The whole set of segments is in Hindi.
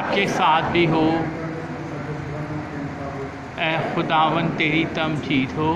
आपके साथ भी हो। ऐ खुदावन तेरी तमजीद हो।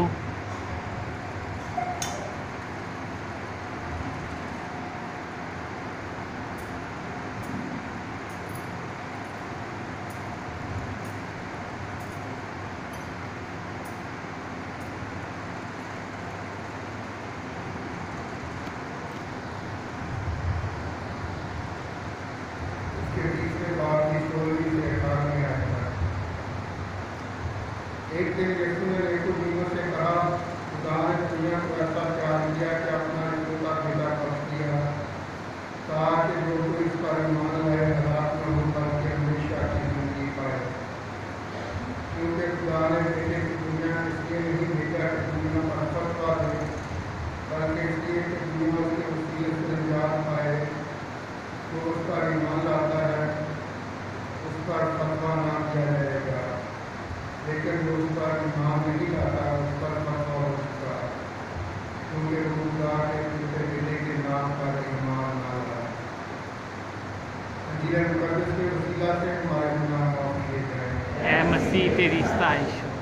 एक दिन यीशु ने निकोदेमुस से कहा, खुदा ने दुनिया को ऐसा प्यार किया कि अपना इकलौता बेटा बख्श दिया, ताकि जो कोई इस पर ईमान लाए हलाक न हो बल्कि हमेशा की जिंदगी पाए। क्योंकि खुदा ने बेटे की दुनिया इसलिए नहीं भेजा कि दुनिया पर फतवा दे, बल्कि इसलिए कि दुनिया उसके वसीले से निजात पाए। जो उस पर ईमान लाता है उस पर फतवा ना दिया जाएगा, लेकिन जो उस पर ईमान नहीं लाता उस पर फतवा हो चुका, क्योंकि वो खुदा के दूसरे बेटे के नाम पर ईमान ना लाए। इंजील मुकद्दस के वसीला से हमारे गुनाह माफ किए जाएंगे। ऐ मसीह तेरी सताइश हो।